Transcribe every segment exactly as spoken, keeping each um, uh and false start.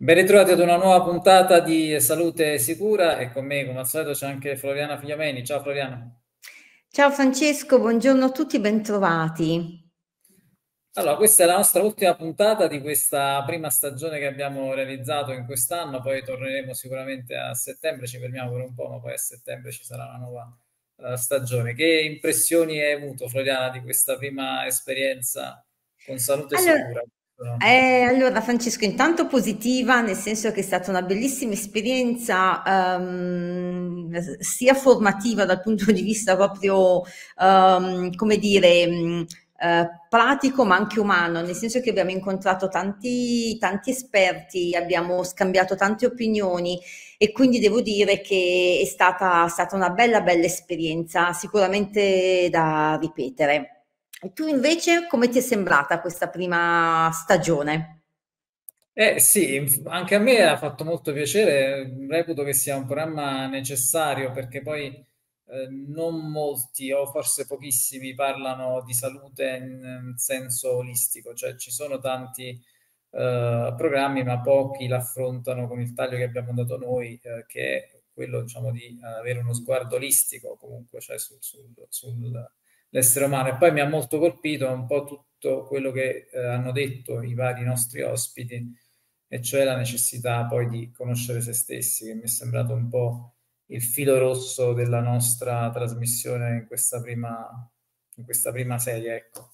Ben ritrovati ad una nuova puntata di Salute Sicura e con me, come al solito, c'è anche Floriana Figliameni. Ciao Floriana. Ciao Francesco, buongiorno a tutti, bentrovati. Allora, questa è la nostra ultima puntata di questa prima stagione che abbiamo realizzato in quest'anno, poi torneremo sicuramente a settembre, ci fermiamo per un po', ma poi a settembre ci sarà una nuova eh, stagione. Che impressioni hai avuto, Floriana, di questa prima esperienza con Salute Allora, Sicura? eh, allora, Francesco, intanto positiva, nel senso che è stata una bellissima esperienza, ehm, sia formativa dal punto di vista proprio, ehm, come dire, mh, eh, pratico, ma anche umano, nel senso che abbiamo incontrato tanti, tanti esperti, abbiamo scambiato tante opinioni e quindi devo dire che è stata, stata una bella, bella esperienza, sicuramente da ripetere. E tu invece come ti è sembrata questa prima stagione? Eh sì, inf- anche a me ha fatto molto piacere, reputo che sia un programma necessario perché poi eh, non molti o forse pochissimi parlano di salute in, in senso olistico, cioè ci sono tanti eh, programmi ma pochi l'affrontano con il taglio che abbiamo dato noi, eh, che è quello diciamo di avere uno sguardo olistico comunque, cioè sul, sul- sull'essere umano. E poi mi ha molto colpito un po' tutto quello che eh, hanno detto i vari nostri ospiti e cioè la necessità poi di conoscere se stessi, che mi è sembrato un po' il filo rosso della nostra trasmissione in questa prima, in questa prima serie, ecco.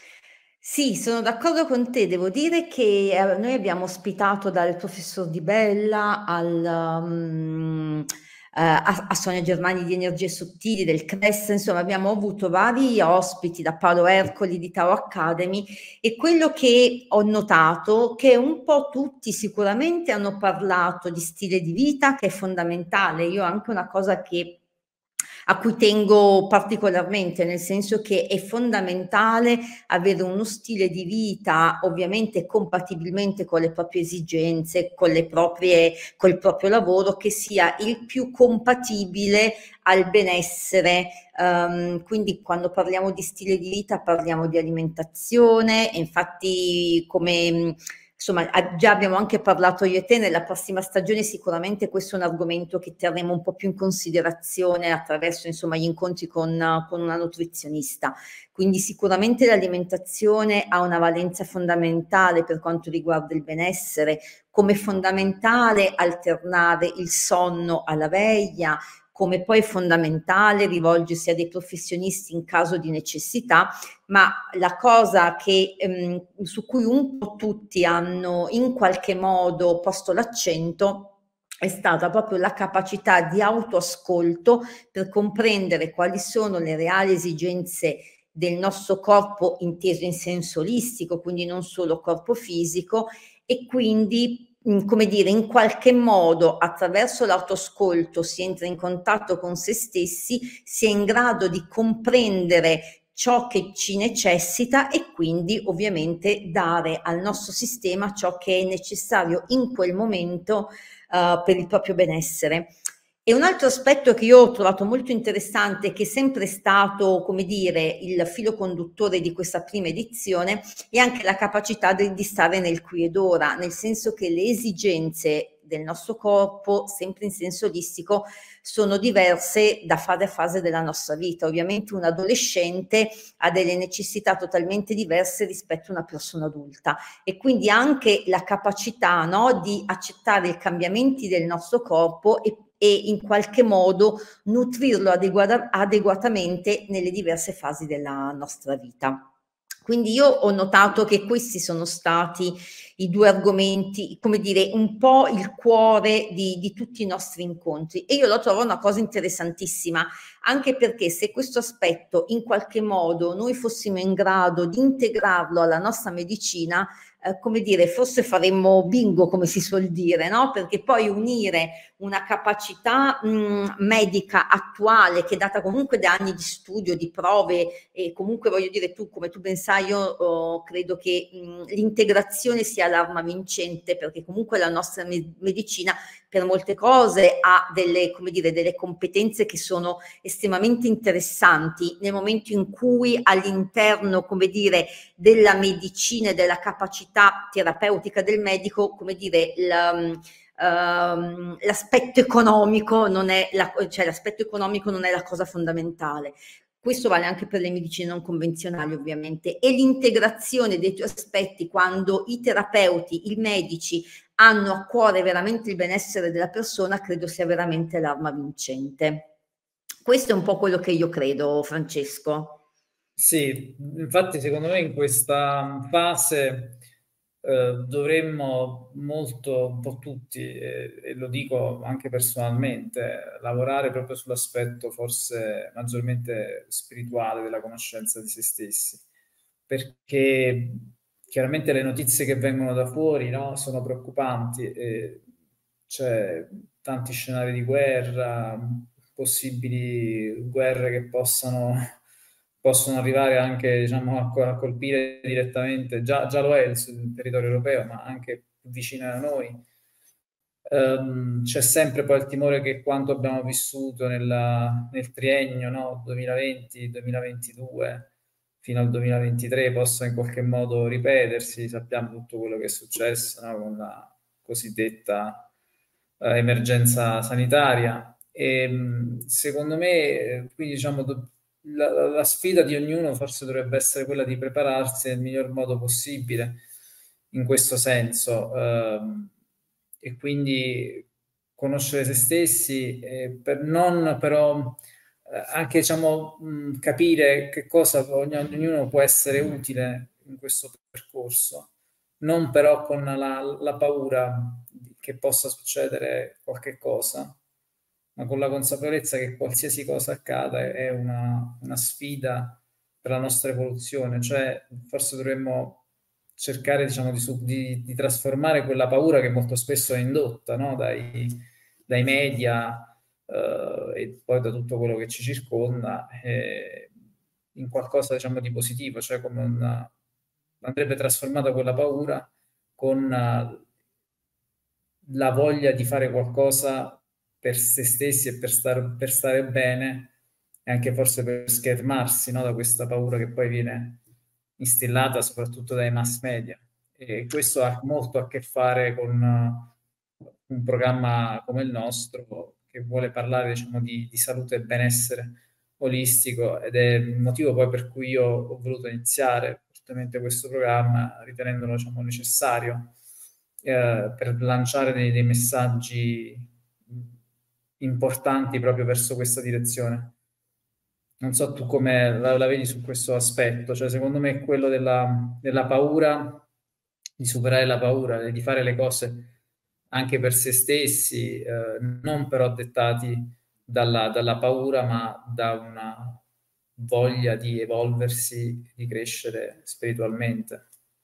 Sì, sono d'accordo con te. Devo dire che eh, noi abbiamo ospitato dal professor Di Bella al, mm, eh, a, a Sonia Germani di Energie Sottili, del CRES, insomma abbiamo avuto vari ospiti da Paolo Ercoli di Tao Academy e quello che ho notato che un po' tutti sicuramente hanno parlato di stile di vita che è fondamentale. Io anche una cosa che a cui tengo particolarmente, nel senso che è fondamentale avere uno stile di vita ovviamente compatibilmente con le proprie esigenze, con le proprie, col proprio lavoro, che sia il più compatibile al benessere. Um, quindi quando parliamo di stile di vita parliamo di alimentazione, e infatti come insomma, già abbiamo anche parlato io e te, nella prossima stagione sicuramente questo è un argomento che terremo un po' più in considerazione attraverso, insomma, gli incontri con, con una nutrizionista. Quindi sicuramente l'alimentazione ha una valenza fondamentale per quanto riguarda il benessere, come fondamentale alternare il sonno alla veglia, come poi è fondamentale rivolgersi a dei professionisti in caso di necessità, ma la cosa che, ehm, su cui un po' tutti hanno in qualche modo posto l'accento è stata proprio la capacità di autoascolto per comprendere quali sono le reali esigenze del nostro corpo inteso in senso olistico, quindi non solo corpo fisico, e quindi come dire, in qualche modo attraverso l'autoscolto si entra in contatto con se stessi, si è in grado di comprendere ciò che ci necessita e quindi ovviamente dare al nostro sistema ciò che è necessario in quel momento uh, per il proprio benessere. E un altro aspetto che io ho trovato molto interessante, che è sempre stato, come dire, il filo conduttore di questa prima edizione, è anche la capacità di, di stare nel qui ed ora, nel senso che le esigenze del nostro corpo, sempre in senso olistico, sono diverse da fase a fase della nostra vita. Ovviamente un adolescente ha delle necessità totalmente diverse rispetto a una persona adulta e quindi anche la capacità, no, di accettare i cambiamenti del nostro corpo e e in qualche modo nutrirlo adeguata, adeguatamente nelle diverse fasi della nostra vita. Quindi io ho notato che questi sono stati i due argomenti, come dire, un po' il cuore di, di tutti i nostri incontri e io lo trovo una cosa interessantissima, anche perché se questo aspetto in qualche modo noi fossimo in grado di integrarlo alla nostra medicina, eh, come dire, forse faremmo bingo, come si suol dire, no? Perché poi unire una capacità mh, medica attuale che è data comunque da anni di studio, di prove e comunque voglio dire tu, come tu ben sai, io oh, credo che mh, l'integrazione sia l'arma vincente perché comunque la nostra me- medicina per molte cose, ha delle, come dire, delle competenze che sono estremamente interessanti nel momento in cui all'interno, come dire, della medicina e della capacità terapeutica del medico, come dire, la, Uh, l'aspetto economico non è la, cioè l'aspetto economico non è la cosa fondamentale. Questo vale anche per le medicine non convenzionali, ovviamente, e l'integrazione dei due aspetti, quando i terapeuti, i medici hanno a cuore veramente il benessere della persona, credo sia veramente l'arma vincente. Questo è un po' quello che io credo, Francesco. Sì, infatti secondo me in questa fase eh, dovremmo molto, un po' tutti, e, e lo dico anche personalmente, lavorare proprio sull'aspetto forse maggiormente spirituale della conoscenza di se stessi, perché chiaramente le notizie che vengono da fuori, no, sono preoccupanti, e c'è tanti scenari di guerra, possibili guerre che possano possono arrivare anche, diciamo, a, a colpire direttamente, già, già lo è il, il territorio europeo, ma anche vicino a noi. Um, c'è sempre poi il timore che quanto abbiamo vissuto nella, nel triennio, no? duemilaventi duemilaventidue fino al duemilaventitré possa in qualche modo ripetersi. Sappiamo tutto quello che è successo, no? Con la cosiddetta uh, emergenza sanitaria. E, secondo me, quindi diciamo, do, la, la sfida di ognuno forse dovrebbe essere quella di prepararsi nel miglior modo possibile in questo senso, ehm, e quindi conoscere se stessi, eh, per non però eh, anche diciamo mh, capire che cosa ognuno, ognuno può essere utile in questo percorso, non però con la, la paura che possa succedere qualche cosa, ma con la consapevolezza che qualsiasi cosa accada è una, una sfida per la nostra evoluzione, cioè forse dovremmo cercare, diciamo, di, di, di trasformare quella paura che molto spesso è indotta, no? dai, dai media eh, e poi da tutto quello che ci circonda, eh, in qualcosa, diciamo, di positivo, cioè come una, andrebbe trasformata quella paura con uh, la voglia di fare qualcosa per se stessi e per, star, per stare bene, e anche forse per schermarsi, no, da questa paura che poi viene instillata soprattutto dai mass media. E questo ha molto a che fare con uh, un programma come il nostro, che vuole parlare, diciamo, di, di salute e benessere olistico, ed è il motivo poi per cui io ho voluto iniziare fortemente questo programma, ritenendolo, diciamo, necessario eh, per lanciare dei, dei messaggi importanti proprio verso questa direzione. Non so tu come la, la vedi su questo aspetto, cioè secondo me è quello della, della paura, di superare la paura, di fare le cose anche per se stessi, eh, non però dettati dalla, dalla paura, ma da una voglia di evolversi, di crescere spiritualmente.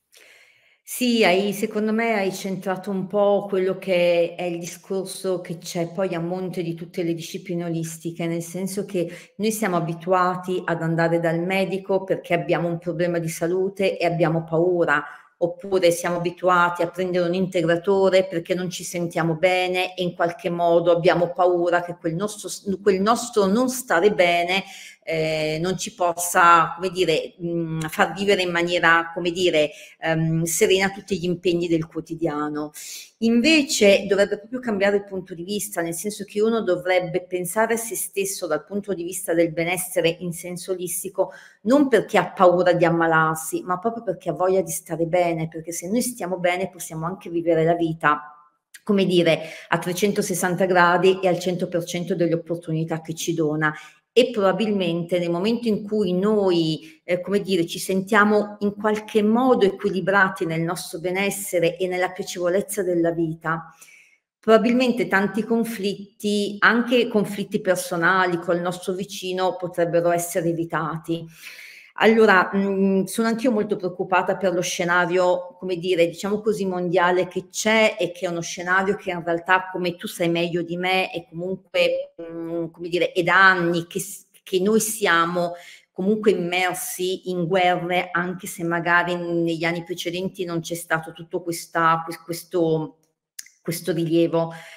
Sì, hai, secondo me hai centrato un po' quello che è il discorso che c'è poi a monte di tutte le discipline olistiche, nel senso che noi siamo abituati ad andare dal medico perché abbiamo un problema di salute e abbiamo paura, oppure siamo abituati a prendere un integratore perché non ci sentiamo bene e in qualche modo abbiamo paura che quel nostro, quel nostro non stare bene eh, non ci possa, come dire, mh, far vivere in maniera, come dire, ehm, serena tutti gli impegni del quotidiano. Invece dovrebbe proprio cambiare il punto di vista, nel senso che uno dovrebbe pensare a se stesso dal punto di vista del benessere in senso olistico, non perché ha paura di ammalarsi, ma proprio perché ha voglia di stare bene, perché se noi stiamo bene possiamo anche vivere la vita, come dire, a trecentosessanta gradi e al cento per cento delle opportunità che ci dona. E probabilmente nel momento in cui noi, eh, come dire, ci sentiamo in qualche modo equilibrati nel nostro benessere e nella piacevolezza della vita, probabilmente tanti conflitti, anche conflitti personali col nostro vicino, potrebbero essere evitati. Allora, mh, sono anch'io molto preoccupata per lo scenario, come dire, diciamo così, mondiale che c'è, e che è uno scenario che in realtà, come tu sai meglio di me, è comunque, mh, come dire, è da anni che, che noi siamo comunque immersi in guerre, anche se magari negli anni precedenti non c'è stato tutto questa, questo, questo rilievo.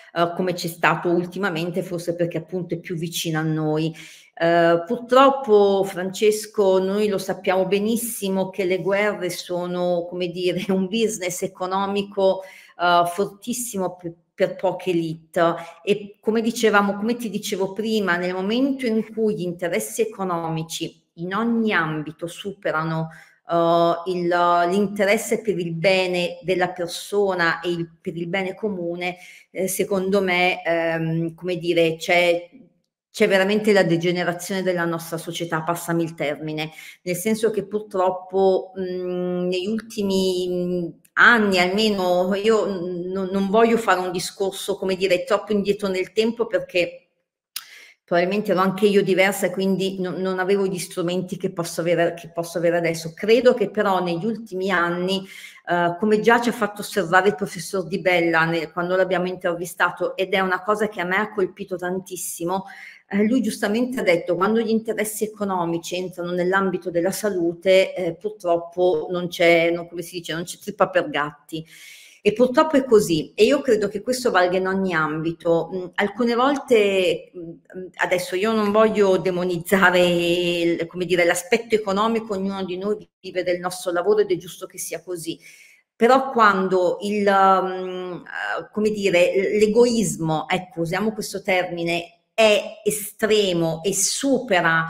uh, come c'è stato ultimamente, forse perché appunto è più vicina a noi. Uh, purtroppo, Francesco, noi lo sappiamo benissimo che le guerre sono, come dire, un business economico uh, fortissimo per, per poche elite, e come dicevamo, come ti dicevo prima, nel momento in cui gli interessi economici in ogni ambito superano uh, l'interesse per il bene della persona e il, per il bene comune, eh, secondo me, ehm, come dire, c'è c'è veramente la degenerazione della nostra società, passami il termine, nel senso che purtroppo mh, negli ultimi anni, almeno io n- non voglio fare un discorso, come dire, troppo indietro nel tempo, perché probabilmente ero anche io diversa e quindi non, non avevo gli strumenti che posso avere, che posso avere adesso. Credo che però negli ultimi anni, eh, come già ci ha fatto osservare il professor Di Bella nel, quando l'abbiamo intervistato, ed è una cosa che a me ha colpito tantissimo, eh, lui giustamente ha detto: quando gli interessi economici entrano nell'ambito della salute, eh, purtroppo non c'è, non, come si dice, non c'è trippa per gatti. E purtroppo è così, e io credo che questo valga in ogni ambito. Mh, alcune volte, mh, adesso io non voglio demonizzare il, come dire, l'aspetto economico, ognuno di noi vive del nostro lavoro ed è giusto che sia così. Però quando il, um, come dire, l'egoismo, ecco, usiamo questo termine, è estremo e supera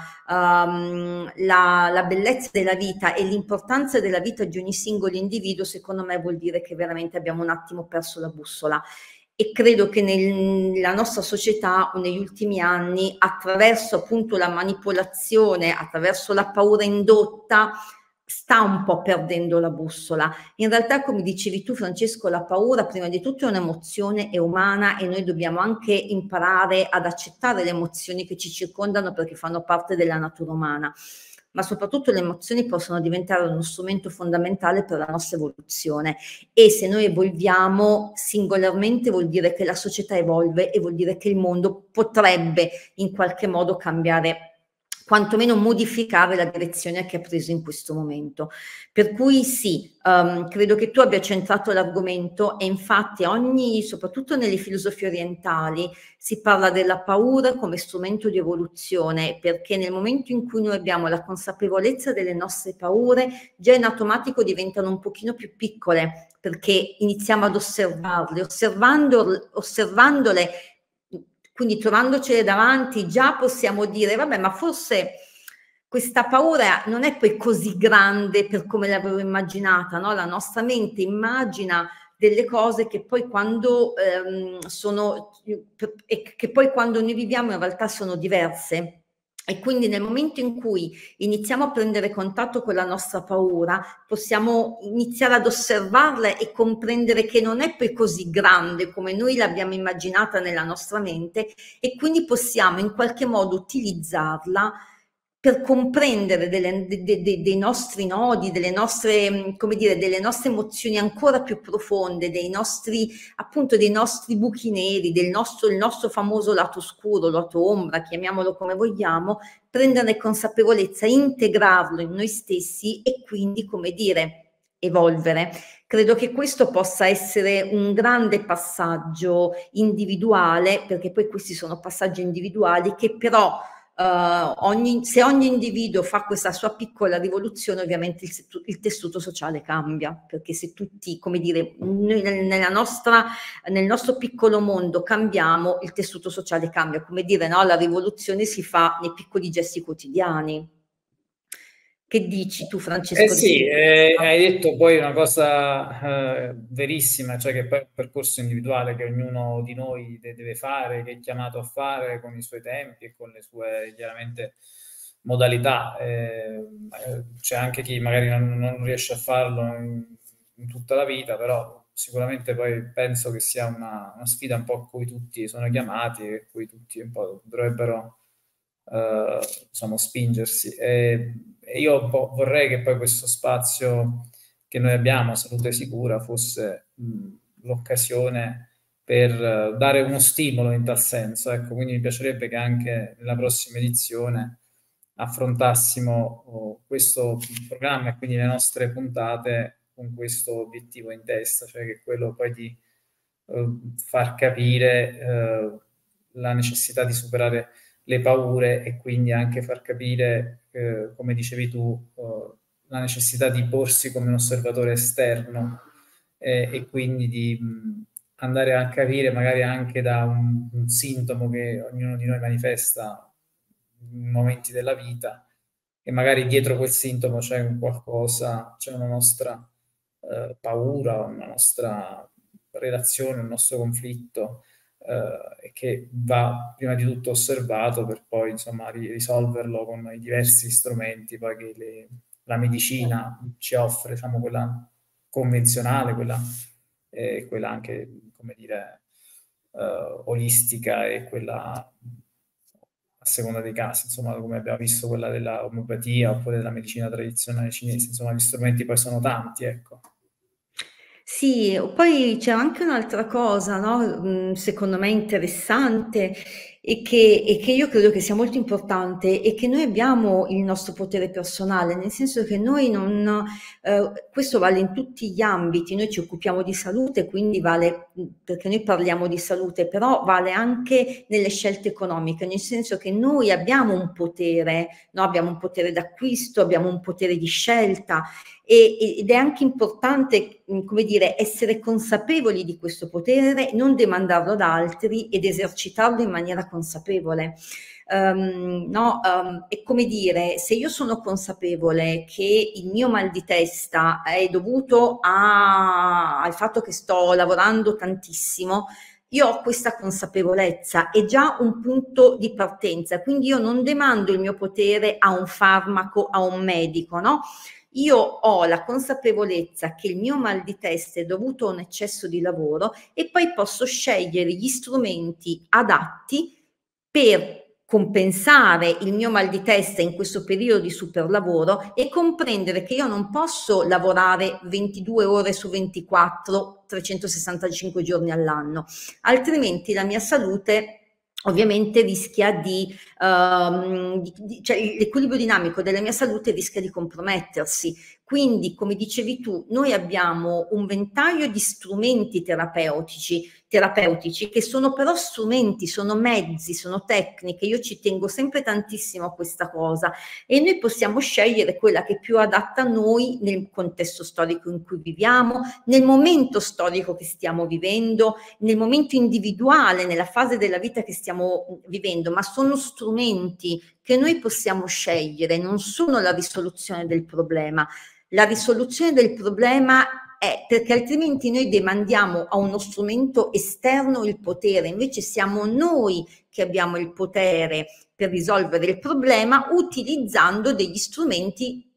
um, la, la bellezza della vita e l'importanza della vita di ogni singolo individuo, secondo me vuol dire che veramente abbiamo un attimo perso la bussola. E credo che nel, nella nostra società negli ultimi anni, attraverso appunto la manipolazione, attraverso la paura indotta, sta un po' perdendo la bussola. In realtà, come dicevi tu, Francesco, la paura prima di tutto è un'emozione, è umana, e noi dobbiamo anche imparare ad accettare le emozioni che ci circondano, perché fanno parte della natura umana. Ma soprattutto le emozioni possono diventare uno strumento fondamentale per la nostra evoluzione, e se noi evolviamo singolarmente vuol dire che la società evolve, e vuol dire che il mondo potrebbe in qualche modo cambiare, quantomeno modificare la direzione che ha preso in questo momento. Per cui sì, um, credo che tu abbia centrato l'argomento, e infatti ogni, soprattutto nelle filosofie orientali, si parla della paura come strumento di evoluzione, perché nel momento in cui noi abbiamo la consapevolezza delle nostre paure, già in automatico diventano un pochino più piccole, perché iniziamo ad osservarle, osservando, osservandole, quindi trovandocele davanti, già possiamo dire: vabbè, ma forse questa paura non è poi così grande per come l'avevo immaginata, no? La nostra mente immagina delle cose che poi quando ehm, sono, e che poi quando noi viviamo in realtà sono diverse. E quindi nel momento in cui iniziamo a prendere contatto con la nostra paura, possiamo iniziare ad osservarla e comprendere che non è poi così grande come noi l'abbiamo immaginata nella nostra mente, e quindi possiamo in qualche modo utilizzarla per comprendere delle, de, de, dei nostri nodi, delle nostre, come dire, delle nostre emozioni ancora più profonde, dei nostri, appunto, dei nostri buchi neri, del nostro, il nostro famoso lato scuro, lato ombra, chiamiamolo come vogliamo, prenderne consapevolezza, integrarlo in noi stessi e quindi, come dire, evolvere. Credo che questo possa essere un grande passaggio individuale, perché poi questi sono passaggi individuali che però Uh, ogni, se ogni individuo fa questa sua piccola rivoluzione, ovviamente il, il tessuto sociale cambia, perché se tutti, come dire, noi nella nostra, nel nostro piccolo mondo cambiamo, il tessuto sociale cambia. Come dire, no? La rivoluzione si fa nei piccoli gesti quotidiani. Che dici tu, Eh Francesco? sì, eh, hai detto poi una cosa eh, verissima, cioè che poi è un percorso individuale che ognuno di noi de- deve fare, che è chiamato a fare con i suoi tempi e con le sue, chiaramente, modalità. Eh, eh, c'è anche chi magari non, non riesce a farlo in, in tutta la vita, però sicuramente poi penso che sia una, una sfida un po' a cui tutti sono chiamati e a cui tutti un po' dovrebbero eh, diciamo, spingersi. E, e io un po' vorrei che poi questo spazio che noi abbiamo, Salute Sicura, fosse mh, l'occasione per eh, dare uno stimolo in tal senso. Ecco, quindi mi piacerebbe che anche nella prossima edizione affrontassimo oh, questo programma e quindi le nostre puntate con questo obiettivo in testa, cioè che è quello poi di eh, far capire eh, la necessità di superare le paure e quindi anche far capire, eh, come dicevi tu, eh, la necessità di porsi come un osservatore esterno eh, e quindi di mh, andare a capire magari anche da un, un sintomo che ognuno di noi manifesta in momenti della vita, e magari dietro quel sintomo c'è un qualcosa, c'è una nostra eh, paura, una nostra relazione, un nostro conflitto, eh, che va prima di tutto osservato per poi insomma ri- risolverlo con i diversi strumenti poi che le- la medicina ci offre, diciamo quella convenzionale, quella, eh, quella anche, come dire, eh, olistica e quella a seconda dei casi, insomma, come abbiamo visto quella della omeopatia oppure della medicina tradizionale cinese, insomma, gli strumenti poi sono tanti, ecco. Sì, poi c'è anche un'altra cosa, no, mhmm, secondo me interessante e che e che io credo che sia molto importante, è che noi abbiamo il nostro potere personale, nel senso che noi non ehm, questo vale in tutti gli ambiti, noi ci occupiamo di salute, quindi vale mhmm, perché noi parliamo di salute, però vale anche nelle scelte economiche, nel senso che noi abbiamo un potere, no, abbiamo un potere d'acquisto, abbiamo un potere di scelta e, ed è anche importante, come dire, essere consapevoli di questo potere, non demandarlo ad altri ed esercitarlo in maniera consapevole. Um, no, um, è come dire, se io sono consapevole che il mio mal di testa è dovuto a, al fatto che sto lavorando tantissimo, io ho questa consapevolezza, è già un punto di partenza, quindi io non demando il mio potere a un farmaco, a un medico, no? Io ho la consapevolezza che il mio mal di testa è dovuto a un eccesso di lavoro e poi posso scegliere gli strumenti adatti per compensare il mio mal di testa in questo periodo di superlavoro e comprendere che io non posso lavorare ventidue ore su ventiquattro, trecentosessantacinque giorni all'anno, altrimenti la mia salute ovviamente rischia di, um, di, di cioè l'equilibrio dinamico della mia salute rischia di compromettersi. Quindi, come dicevi tu, noi abbiamo un ventaglio di strumenti terapeutici, terapeutici che sono però strumenti, sono mezzi, sono tecniche. Io ci tengo sempre tantissimo a questa cosa e noi possiamo scegliere quella che è più adatta a noi nel contesto storico in cui viviamo, nel momento storico che stiamo vivendo, nel momento individuale, nella fase della vita che stiamo vivendo, ma sono strumenti che noi possiamo scegliere, non sono la risoluzione del problema. La risoluzione del problema è perché altrimenti noi demandiamo a uno strumento esterno il potere, invece siamo noi che abbiamo il potere per risolvere il problema utilizzando degli strumenti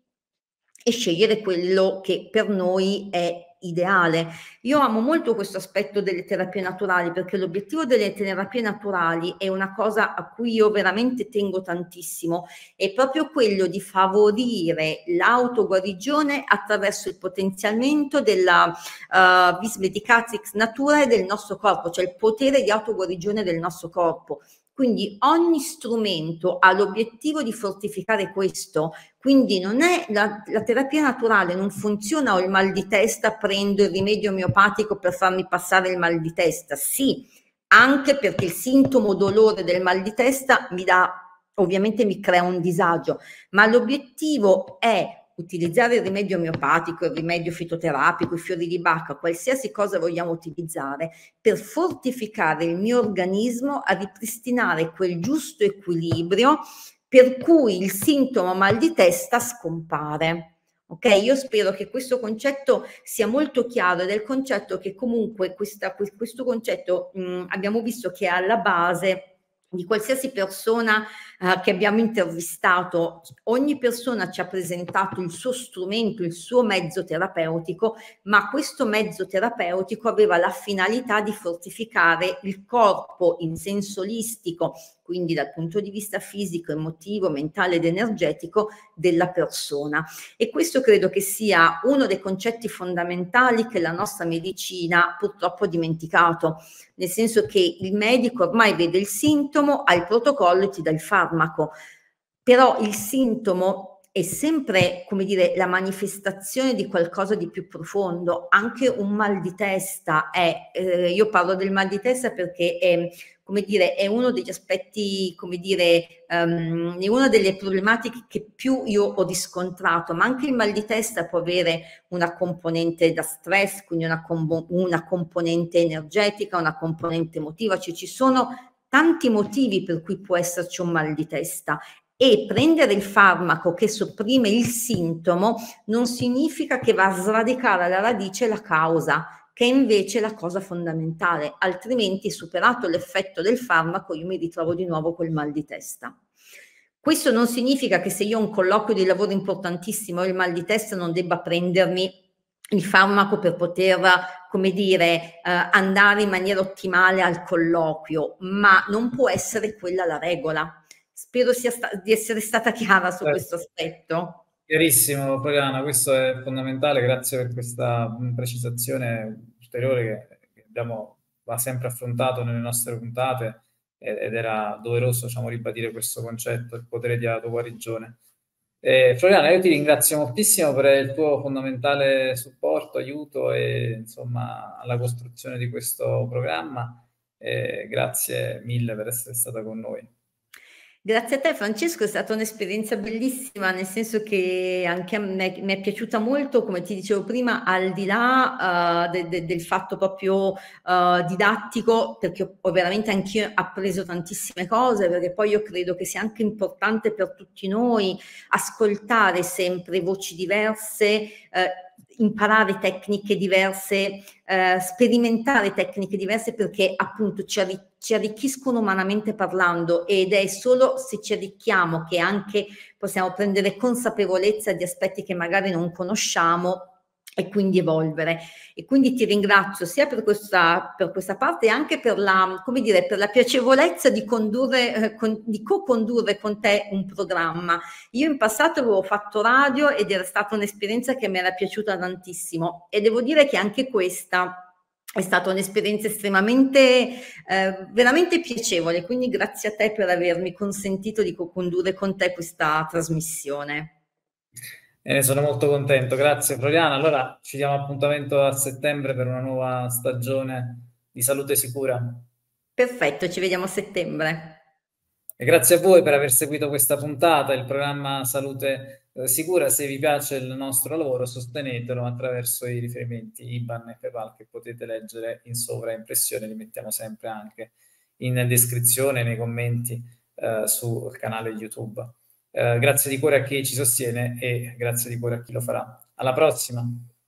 e scegliere quello che per noi è ideale. Io amo molto questo aspetto delle terapie naturali perché l'obiettivo delle terapie naturali è una cosa a cui io veramente tengo tantissimo, è proprio quello di favorire l'autoguarigione attraverso il potenziamento della uh, vis medicatrix natura del nostro corpo, cioè il potere di autoguarigione del nostro corpo. Quindi ogni strumento ha l'obiettivo di fortificare questo, quindi non è la, la terapia naturale non funziona, ho il mal di testa, prendo il rimedio omeopatico per farmi passare il mal di testa, sì, anche perché il sintomo dolore del mal di testa mi dà, ovviamente mi crea un disagio, ma l'obiettivo è utilizzare il rimedio omeopatico, il rimedio fitoterapico, i fiori di Bacca, qualsiasi cosa vogliamo utilizzare, per fortificare il mio organismo a ripristinare quel giusto equilibrio per cui il sintomo mal di testa scompare. Ok, io spero che questo concetto sia molto chiaro ed è il concetto che comunque questa, questo concetto mh, abbiamo visto che è alla base di qualsiasi persona eh, che abbiamo intervistato. Ogni persona ci ha presentato il suo strumento, il suo mezzo terapeutico, ma questo mezzo terapeutico aveva la finalità di fortificare il corpo in senso olistico, quindi dal punto di vista fisico, emotivo, mentale ed energetico della persona. E questo credo che sia uno dei concetti fondamentali che la nostra medicina purtroppo ha dimenticato, nel senso che il medico ormai vede il sintomo, ha il protocollo e ti dà il farmaco, però il sintomo è sempre, come dire, la manifestazione di qualcosa di più profondo. Anche un mal di testa è, eh, io parlo del mal di testa perché è, come dire, è uno degli aspetti, come dire, um, è una delle problematiche che più io ho riscontrato, ma anche il mal di testa può avere una componente da stress, quindi una, com- una componente energetica, una componente emotiva, cioè ci sono tanti motivi per cui può esserci un mal di testa. E prendere il farmaco che sopprime il sintomo non significa che va a sradicare alla radice la causa, che è invece la cosa fondamentale, altrimenti, superato l'effetto del farmaco, io mi ritrovo di nuovo col mal di testa. Questo non significa che se io ho un colloquio di lavoro importantissimo e ho il mal di testa non debba prendermi il farmaco per poter, come dire, eh, andare in maniera ottimale al colloquio, ma non può essere quella la regola. Spero sia sta- di essere stata chiara su questo aspetto. Chiarissimo, Floriana, questo è fondamentale, grazie per questa mh, precisazione ulteriore che, che abbiamo, va sempre affrontato nelle nostre puntate ed, ed era doveroso, diciamo, ribadire questo concetto, il potere di autoguarigione. Eh, Floriana, io ti ringrazio moltissimo per il tuo fondamentale supporto, aiuto e insomma alla costruzione di questo programma. Eh, grazie mille per essere stata con noi. Grazie a te Francesco, è stata un'esperienza bellissima, nel senso che anche a me mi è piaciuta molto, come ti dicevo prima, al di là uh, de, de, del fatto proprio uh, didattico, perché ho, ho veramente anch'io appreso tantissime cose, perché poi io credo che sia anche importante per tutti noi ascoltare sempre voci diverse, uh, imparare tecniche diverse, eh, sperimentare tecniche diverse perché appunto ci, arri- ci arricchiscono umanamente parlando ed è solo se ci arricchiamo che anche possiamo prendere consapevolezza di aspetti che magari non conosciamo e quindi evolvere. E quindi ti ringrazio sia per questa, per questa parte e anche per la, come dire, per la piacevolezza di condurre, eh, con, di co-condurre con te un programma. Io in passato avevo fatto radio ed era stata un'esperienza che mi era piaciuta tantissimo e devo dire che anche questa è stata un'esperienza estremamente, eh, veramente piacevole, quindi grazie a te per avermi consentito di co-condurre con te questa trasmissione. E ne sono molto contento, grazie Floriana. Allora ci diamo appuntamento a settembre per una nuova stagione di Salute Sicura. Perfetto, ci vediamo a settembre. E grazie a voi per aver seguito questa puntata, il programma Salute eh, Sicura. Se vi piace il nostro lavoro, sostenetelo attraverso i riferimenti I B A N e PayPal che potete leggere in sovraimpressione, li mettiamo sempre anche in descrizione, nei commenti eh, sul canale YouTube. Eh, grazie di cuore a chi ci sostiene e grazie di cuore a chi lo farà. Alla prossima!